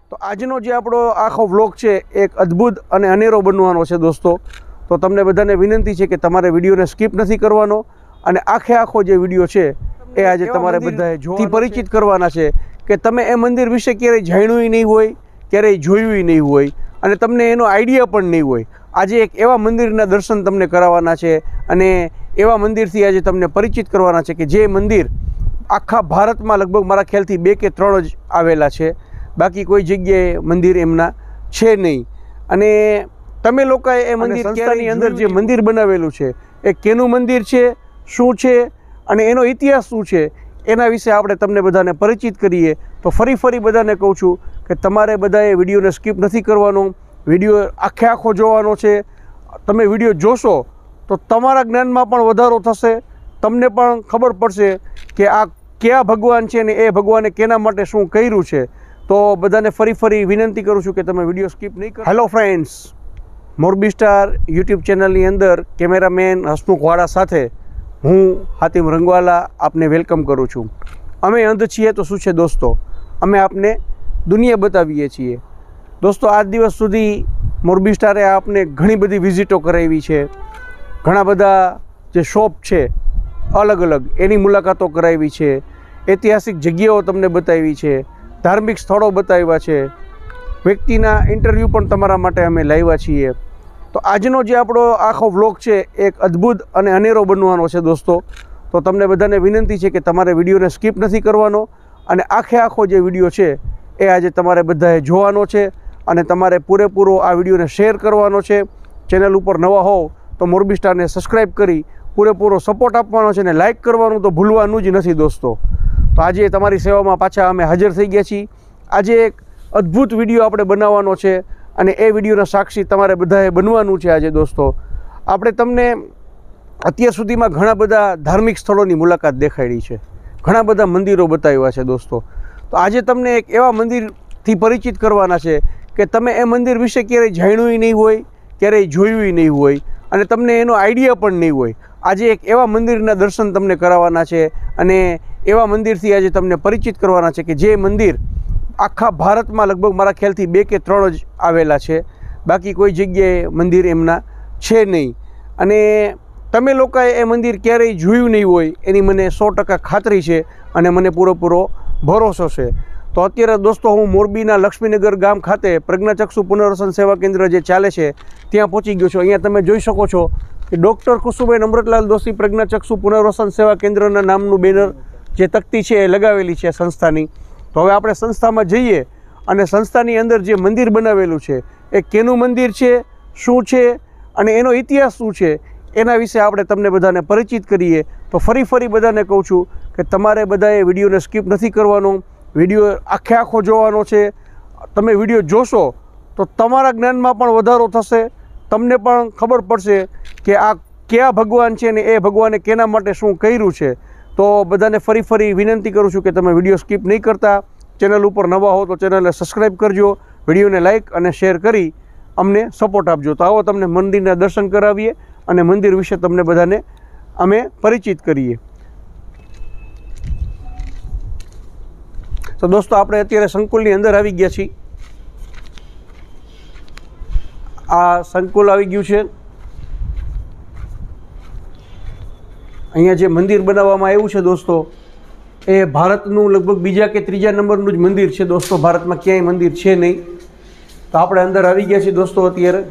તો આજનો જે આપણો આખો વ્લોગ છે એક અદ્ભુત અને અનેરો બનવાનો છે દોસ્તો। તો તમને બધાને વિનંતી છે કે તમારે વિડીયોને સ્કીપ નથી કરવાનો અને આખો જે વિડીયો છે એ આજે તમારે બધાએ જોવાથી પરિચિત કરવાના છે કે તમે એ મંદિર વિશે ક્યારેય જાણ્યું નહીં હોય, ક્યારેય જોયું નહીં હોય અને તમને એનો આઈડિયા પણ નહીં હોય। આજે એક એવા મંદિરના દર્શન તમને કરાવવાના છે અને એવા મંદિરથી આજે તમને પરિચિત કરવાના છે કે જે મંદિર આખા ભારતમાં લગભગ મારા ખ્યાલથી 2 કે 3 જ આવેલા છે, બાકી કોઈ જગ્યાએ મંદિર એમના છે નહીં। અને તમે લોકોએ એ મંદિર સંસ્થાની અંદર જે મંદિર બનાવેલું છે એ કેનું મંદિર છે, શું છે અને એનો ઇતિહાસ શું છે એના વિશે આપણે તમને બધાને પરિચિત કરીએ। તો ફરી બધાને કહું છું કે તમારે બધાએ વિડીયોને સ્કીપ નથી કરવાનો, વિડીયો આખો જોવાનો છે। તમે વિડીયો જોશો તો તમારા જ્ઞાનમાં પણ વધારો થશે, તમને પણ ખબર પડશે કે આ કયા ભગવાન છે ને એ ભગવાને કેના માટે શું કર્યું છે। તો બધાને ફરી વિનંતી કરું છું કે તમે વિડીયો સ્કીપ નહીં કરો। Hello friends, Morbi star YouTube ચેનલની અંદર કેમેરામેન હસમુખ વાળા સાથે હું હાતિમ રંગવાલા આપને વેલકમ કરું છું। અમે અંધ છીએ તો શું છે દોસ્તો, અમે આપને દુનિયા બતાવીએ છીએ દોસ્તો। આજ દિવસ સુધી મોરબી સ્ટારે આપને ઘણી બધી વિઝિટો કરાવી છે, ઘણા બધા જે શોપ છે અલગ એની મુલાકાતો કરાવી છે, ઐતિહાસિક જગ્યાઓ તમને બતાવી છે, ધાર્મિક સ્થળો બતાવ્યા છે, વ્યક્તિના ઇન્ટરવ્યૂ પણ તમારા માટે અમે લાવ્યા છીએ। તો આજનો જે આપણો આખો વ્લોગ છે એક અદ્ભુત અને અનેરો બનવાનો છે દોસ્તો। તો તમને બધાને વિનંતી છે કે તમારે વિડીયોને સ્કીપ નથી કરવાનો અને આખો જે વિડીયો છે એ આજે તમારે બધાએ જોવાનો છે અને તમારે પૂરેપૂરો આ વિડીયોને શેર કરવાનો છે। ચેનલ ઉપર નવા હોવ તો મોરબી સ્ટારને સબસ્ક્રાઈબ કરી પૂરેપૂરો સપોર્ટ આપવાનો છે અને લાઇક કરવાનું તો ભૂલવાનું જ નથી દોસ્તો। તો આજે તમારી સેવામાં પાછા અમે હાજર થઈ ગયા છીએ। આજે એક અદ્ભુત વિડીયો આપણે બનાવવાનો છે અને એ વિડીયોના સાક્ષી તમારે બધાએ બનવાનું છે આજે દોસ્તો। આપણે તમને અત્યાર સુધીમાં ઘણા બધા ધાર્મિક સ્થળોની મુલાકાત દેખાડી છે, ઘણા બધા મંદિરો બતાવ્યા છે દોસ્તો। તો આજે તમને એક એવા મંદિરથી પરિચિત કરવાના છે કે તમે એ મંદિર વિશે ક્યારેય જાણ્યું નહીં હોય, ક્યારેય જોયું નહીં હોય અને તમને એનો આઈડિયા પણ નહીં હોય। આજે એક એવા મંદિરના દર્શન તમને કરાવવાના છે અને એવા મંદિરથી આજે તમને પરિચિત કરવાના છે કે જે મંદિર આખા ભારતમાં લગભગ મારા ખ્યાલથી 2 કે 3 જ આવેલા છે, બાકી કોઈ જગ્યાએ મંદિર એમના છે નહીં। અને તમે લોકોએ એ મંદિર ક્યારેય જોયું નહીં હોય એની મને 100% ખાતરી છે અને મને પૂરેપૂરો ભરોસો છે। તો અત્યારે દોસ્તો હું મોરબીના લક્ષ્મીનગર ગામ ખાતે પ્રજ્ઞાચક્ષુ પુનર્વસન સેવા કેન્દ્ર જે ચાલે છે ત્યાં પહોંચી ગયો છું। અહીંયા તમે જોઈ શકો છો કે ડૉક્ટર કુસુમભાઈ નમ્રતલાલ દોશી પ્રજ્ઞાચક્ષુ પુનર્વસન સેવા કેન્દ્રના નામનું બેનર જે તકતી છે એ લગાવેલી છે સંસ્થાની। તો હવે આપણે સંસ્થામાં જઈએ અને સંસ્થાની અંદર જે મંદિર બનાવેલું છે એ કેનું મંદિર છે, શું છે અને એનો ઇતિહાસ શું છે એના વિશે આપણે તમને બધાને પરિચિત કરીએ। તો ફરી બધાને કહું છું કે તમારે બધાએ વિડીયોને સ્કીપ નથી કરવાનો, વિડીયો આખો જોવાનો છે। તમે વિડીયો જોશો તો તમારા જ્ઞાનમાં પણ વધારો થશે, તમને પણ ખબર પડશે કે આ કયા ભગવાન છે ને એ ભગવાને કેના માટે શું કર્યું છે। તો બધાને ફરી વિનંતી કરું છું કે તમે વિડીયો સ્કીપ નહીં કરતા, ચેનલ ઉપર નવા હો તો ચેનલને સબસ્ક્રાઈબ કરજો, વિડીયોને લાઇક અને શેર કરી અમને સપોર્ટ આપજો। તો આવો તમને મંદિરના દર્શન કરાવીએ અને મંદિર વિશે તમને બધાને અમે પરિચિત કરીએ। તો દોસ્તો આપણે અત્યારે સંકુલની અંદર આવી ગયા છીએ। આ સંકુલ આવી ગયું છે। અહીંયા જે મંદિર બનાવવામાં આવ્યું છે દોસ્તો એ ભારતનું લગભગ 2જા કે 3જા નંબરનું જ મંદિર છે દોસ્તો, ભારતમાં ક્યાંય મંદિર છે નહીં। તો આપણે અંદર આવી ગયા છીએ દોસ્તો અત્યારે।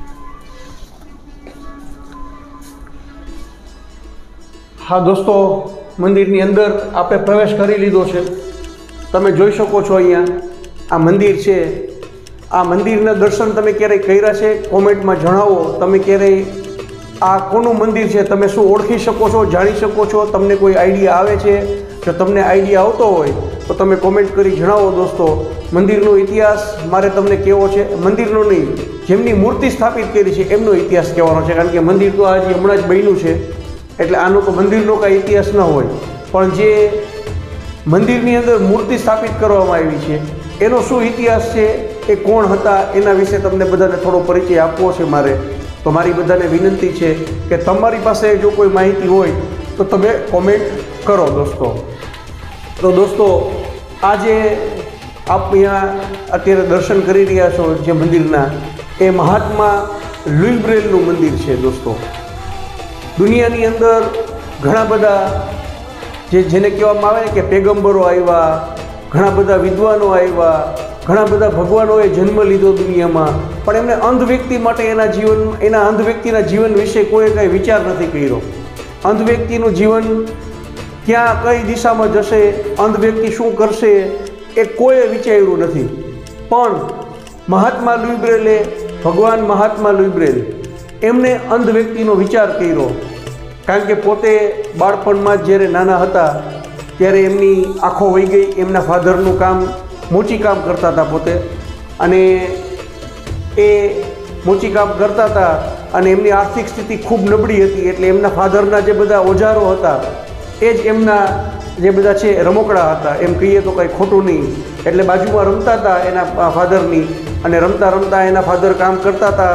હા દોસ્તો, મંદિરની અંદર આપણે પ્રવેશ કરી લીધો છે। તમે જોઈ શકો છો અહીંયા આ મંદિર છે। આ મંદિરના દર્શન તમે ક્યારેય કર્યા છે? કોમેન્ટમાં જણાવો તમે ક્યારેય આ કોનું મંદિર છે, તમે શું ઓળખી શકો છો, જાણી શકો છો, તમને કોઈ આઈડિયા આવે છે? જો તમને આઈડિયા આવતો હોય તો તમે કોમેન્ટ કરી જણાવો દોસ્તો। મંદિરનો ઇતિહાસ મારે તમને કહેવો છે, મંદિરનો નહીં, જેમની મૂર્તિ સ્થાપિત કરી છે એમનો ઇતિહાસ કહેવાનો છે, કારણ કે મંદિર તો આજે હમણાં જ બન્યું છે એટલે આનો તો મંદિરનો કાંઈ ઇતિહાસ ન હોય, પણ જે મંદિરની અંદર મૂર્તિ સ્થાપિત કરવામાં આવી છે એનો શું ઇતિહાસ છે, એ કોણ હતા એના વિશે તમને બધાને થોડો પરિચય આપવો છે મારે। તો મારી બધાને વિનંતી છે કે તમારી પાસે જો કોઈ માહિતી હોય તો તમે કોમેન્ટ કરો દોસ્તો। તો દોસ્તો આ જે આપ અહીંયા અત્યારે દર્શન કરી રહ્યા છો જે મંદિરના, એ મહાત્મા લુઈ બ્રેલનું મંદિર છે દોસ્તો. દુનિયાની અંદર ઘણા બધા જેને કહેવામાં આવે કે પેગમ્બરો આવ્યા, ઘણા બધા વિદ્વાનો આવ્યા, ઘણા બધા ભગવાનોએ જન્મ લીધો દુનિયામાં, પણ એમને અંધ વ્યક્તિ માટે એના અંધ વ્યક્તિના જીવન વિશે કોઈ કંઈ વિચાર નથી કર્યો. અંધ વ્યક્તિનું જીવન ક્યાં કઈ દિશામાં જશે, અંધ વ્યક્તિ શું કરશે, એ કોઈએ વિચાર્યું નથી. પણ મહાત્મા લુઈ બ્રેલે, ભગવાન મહાત્મા લુઈ બ્રેલ, એમને અંધ વ્યક્તિનો વિચાર કર્યો. કારણ કે પોતે બાળપણમાં જ જ્યારે નાના હતા ત્યારે એમની આંખો વહી ગઈ. એમના ફાધરનું કામ મોચીકામ કરતા હતા પોતે, અને એ મોચીકામ કરતા હતા અને એમની આર્થિક સ્થિતિ ખૂબ નબળી હતી. એટલે એમના ફાધરના જે બધા ઓજારો હતા એ જ એમના જે બધા છે રમકડા હતા, એમ કહીએ તો કંઈ ખોટું નહીં. એટલે બાજુમાં રમતા હતા એના ફાધરની, અને રમતા રમતા એના ફાધર કામ કરતા હતા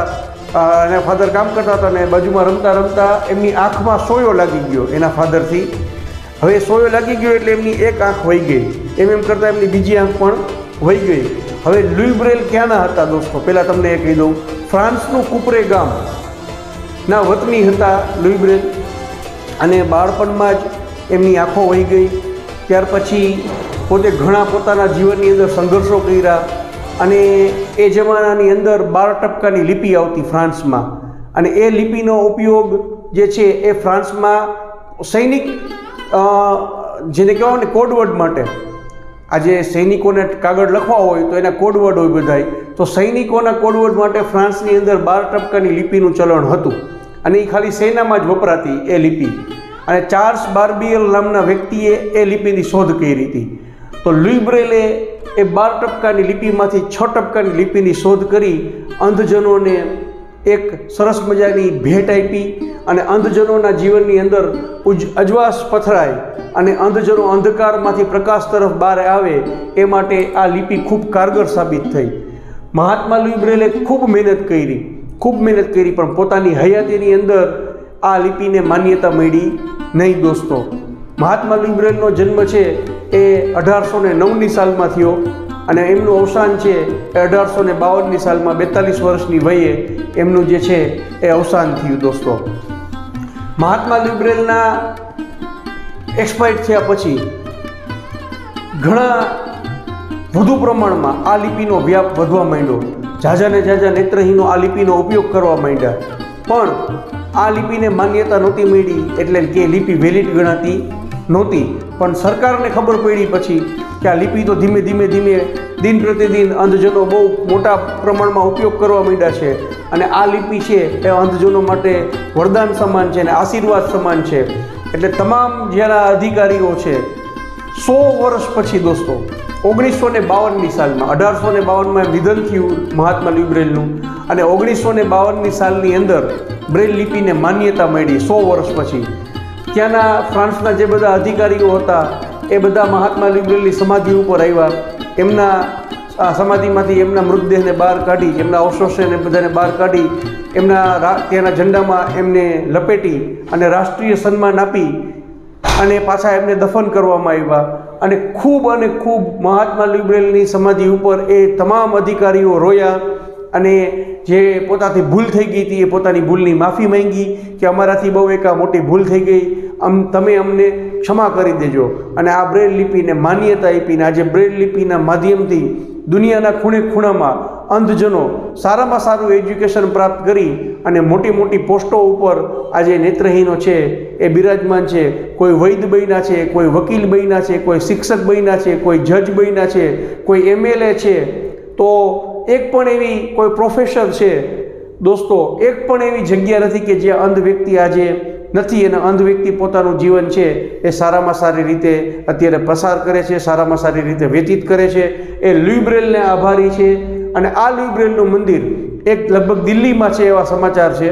અને બાજુમાં રમતા રમતા એમની આંખમાં સોયો લાગી ગયો એના ફાધરથી. હવે સોયો લાગી ગયો એટલે એમની એક આંખ વહી ગઈ, એમ કરતાં એમની બીજી આંખ પણ વહી ગઈ. હવે લુઈ બ્રેલ ક્યાંના હતા દોસ્તો, પહેલાં તમને એ કહી દઉં. ફ્રાન્સનું કુપરે ગામના વતની હતા લુઈ બ્રેલ, અને બાળપણમાં જ એમની આંખો વહી ગઈ. ત્યાર પછી પોતે ઘણા પોતાના જીવનની અંદર સંઘર્ષો કર્યા, અને એ જમાનાની અંદર 12 ટપકાની લિપિ આવતી ફ્રાન્સમાં, અને એ લિપિનો ઉપયોગ જે છે એ ફ્રાન્સમાં સૈનિક જેને કહેવાય ને કોડવર્ડ માટે, આજે સૈનિકોને કાગળ લખવા હોય તો એના કોડવર્ડ હોય બધાય, તો સૈનિકોના કોડવર્ડ માટે ફ્રાન્સની અંદર 12 ટપકાની લિપિનું ચલણ હતું, અને એ ખાલી સેનામાં જ વપરાતી એ લિપિ. અને ચાર્લ્સ બાર્બિયર નામના વ્યક્તિએ એ લિપિની શોધ કરી હતી. તો લુઈ બ્રેલે એ 12 ટપકાની લિપિમાંથી 6 ટપકાની લિપિની શોધ કરી અંધજનોને એક સરસ મજાની ભેટ આપી, અને અંધજનોના જીવનની અંદર અજવાસ પથરાય અને અંધજનો અંધકારમાંથી પ્રકાશ તરફ બહાર આવે એ માટે આ લિપિ ખૂબ કારગર સાબિત થઈ. મહાત્મા લુઈ બ્રેલે ખૂબ મહેનત કરી, પણ પોતાની હયાતીની અંદર આ લિપિને માન્યતા મળી નહીં દોસ્તો. મહાત્મા લુઈ બ્રેલનો જન્મ છે એ 1809ની સાલમાં થયો, અને એમનું અવસાન છે એ 1852ની સાલમાં 42 વર્ષની વયે એમનું જે છે એ અવસાન થયું દોસ્તો. મહાત્મા લુઈ બ્રેલના એક્સપાયર થયા પછી ઘણા વધુ પ્રમાણમાં આ લિપિનો વ્યાપ વધવા માંડ્યો. ઝાઝાને ઝાઝા નેત્રહીનો આ લિપિનો ઉપયોગ કરવા માંડ્યા, પણ આ લિપિને માન્યતા નહોતી મળી, એટલે કે લિપિ વેલિડ ગણાતી નહોતી. પણ સરકારને ખબર પડી પછી કે આ લિપિ તો ધીમે ધીમે દિન પ્રતિદિન અંધજનો બહુ મોટા પ્રમાણમાં ઉપયોગ કરવા માંડ્યા છે, અને આ લિપિ છે એ અંધજનો માટે વરદાન સમાન છે અને આશીર્વાદ સમાન છે. એટલે તમામ જેના અધિકારીઓ છે 100 વર્ષ પછી દોસ્તો 1952ની સાલમાં 1852માં નિધન થયું મહાત્મા લુઈ બ્રેલનું, અને 1952ની સાલની અંદર બ્રેલ લિપિને માન્યતા મળી 100 વર્ષ પછી. ત્યાંના ફ્રાન્સના જે બધા અધિકારીઓ હતા એ બધા મહાત્મા લુઈ બ્રેલની સમાધિ ઉપર આવ્યા. એમના સમાધિમાંથી એમના મૃતદેહને બહાર કાઢી, એમના અવશેષોને બધાને બહાર કાઢી, ત્યાંના ઝંડામાં એમને લપેટી અને રાષ્ટ્રીય સન્માન આપી અને પાછા એમને દફન કરવામાં આવ્યા. અને ખૂબ મહાત્મા લુઈ બ્રેલની સમાધિ ઉપર એ તમામ અધિકારીઓ રોયા, અને જે પોતાથી ભૂલ થઈ ગઈ હતી એ પોતાની ભૂલની માફી માંગી કે અમારાથી બહુ એક મોટી ભૂલ થઈ ગઈ, તમે અમને ક્ષમા કરી દેજો. અને આ બ્રેલ લિપિને માન્યતા આપીને આજે બ્રેલ લિપિના માધ્યમથી દુનિયાના ખૂણે ખૂણામાં અંધજનો સારામાં સારું એજ્યુકેશન પ્રાપ્ત કરી અને મોટી પોસ્ટો ઉપર આજે નેત્રહીનો છે એ બિરાજમાન છે. કોઈ વૈદ બન્યા છે, કોઈ વકીલ બન્યા છે, કોઈ શિક્ષક બન્યા છે, કોઈ જજ બન્યા છે, કોઈ MLA છે. તો એક પણ એવી કોઈ પ્રોફેસર છે દોસ્તો, એક પણ એવી જગ્યા નથી કે જ્યાં અંધ વ્યક્તિ આજે નથી, અને અંધ વ્યક્તિ પોતાનું જીવન છે એ સારામાં સારી રીતે અત્યારે પસાર કરે છે, સારામાં સારી રીતે વ્યતીત કરે છે. એ લુઈ બ્રેલને આભારી છે. અને આ લુઈ બ્રેલનું મંદિર એક લગભગ દિલ્હીમાં છે એવા સમાચાર છે,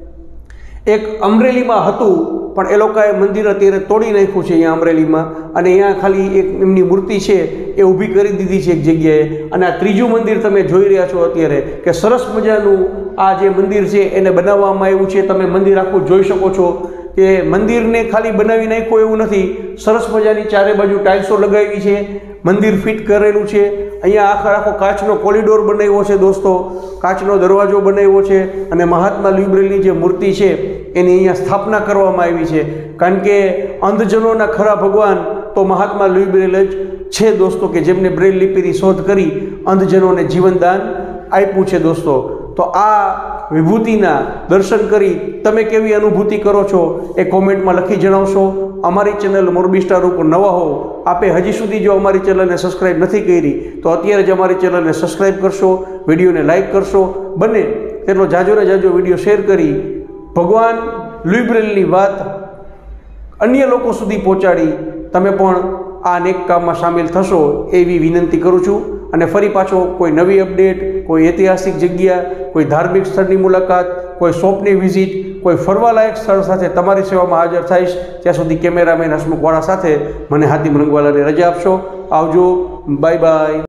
એક અમરેલીમાં હતું, પણ એ લોકોએ મંદિર અત્યારે તોડી નાખ્યું છે અહીંયા અમરેલીમાં, અને અહીંયા ખાલી એક એમની મૂર્તિ છે એ ઊભી કરી દીધી છે એક જગ્યાએ. અને આ ત્રીજું મંદિર તમે જોઈ રહ્યા છો અત્યારે કે સરસ મજાનું આ જે મંદિર છે એને બનાવવામાં આવ્યું છે. તમે મંદિર આખું જોઈ શકો છો કે મંદિરને ખાલી બનાવી નાખ્યું એવું નથી, સરસ મજાની ચારે બાજુ ટાઇલ્સો લગાવી છે, મંદિર ફિટ કરેલું છે, અહીંયા આખો કાચનો કોરિડોર બનાવ્યો છે દોસ્તો, કાચનો દરવાજો બનાવ્યો છે અને મહાત્મા લ્યુઈ જે મૂર્તિ છે એની અહીંયા સ્થાપના કરવામાં આવી છે, કારણ કે અંધજનોના ખરા ભગવાન તો મહાત્મા લ્યુઈ જ છે દોસ્તો, કે જેમને બ્રેલ લિપિની શોધ કરી અંધજનોને જીવનદાન આપ્યું છે દોસ્તો. તો આ વિભૂતિના દર્શન કરી તમે કેવી અનુભૂતિ કરો છો એ કોમેન્ટમાં લખી જણાવશો. અમારી ચેનલ મોરબી સ્ટાર ઉપર નવા હો, આપે હજી સુધી જો અમારી ચેનલને સબસ્ક્રાઈબ નથી કરી તો અત્યારે જ અમારી ચેનલને સબસ્ક્રાઈબ કરશો, વિડીયોને લાઇક કરશો, બને તેટલો જાજો ને જાજો વિડીયો શેર કરી ભગવાન લ્યુઈ બ્રેલની વાત અન્ય લોકો સુધી પહોંચાડી તમે પણ આ નેક કામમાં સામેલ થશો એવી વિનંતી કરું છું. અને ફરી પાછો કોઈ નવી અપડેટ, કોઈ ઐતિહાસિક જગ્યા, કોઈ ધાર્મિક સ્થળની મુલાકાત, કોઈ શોપની વિઝિટ, કોઈ ફરવાલાયક સ્થળ સાથે તમારી સેવામાં હાજર થઈશ. ત્યાં સુધી કેમેરામેન હસમુખવાળા સાથે મને હાતિમ રંગવાલાને રજા આપશો. આવજો, બાય બાય.